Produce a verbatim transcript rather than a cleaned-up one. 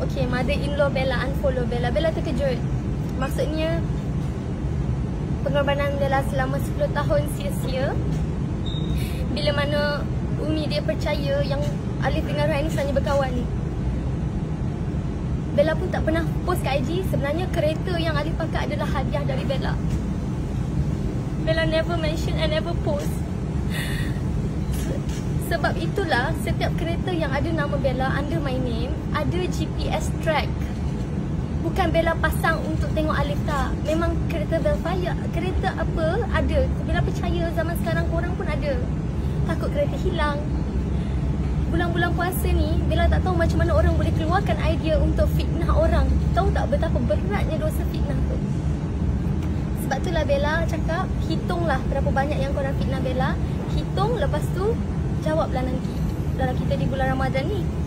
Okay, mother-in-law Bella unfollow Bella. Bella terkejut. Maksudnya pengorbanan Bella selama sepuluh tahun sia-sia. Bila mana Umi dia percaya yang Alif dengan Ryan ni sebenarnya berkawan. Bella pun tak pernah post kat I G. Sebenarnya kereta yang Alif pakai adalah hadiah dari Bella. Bella never mention and never post. Sebab itulah setiap kereta yang ada nama Bella under my name ada G P S track. Bukan Bella pasang untuk tengok Alif tak. Memang kereta Velfire, kereta apa ada. Bella percaya zaman sekarang korang pun ada. Takut kereta hilang. Bulan-bulan puasa ni Bella tak tahu macam mana orang boleh keluarkan idea untuk fitnah orang. Tahu tak betapa beratnya dosa fitnah tu. Sebab itulah Bella cakap, hitunglah berapa banyak yang korang fitnah Bella. Hitung, lepas tu jawablah nanti dalam kita di bulan Ramadan ni.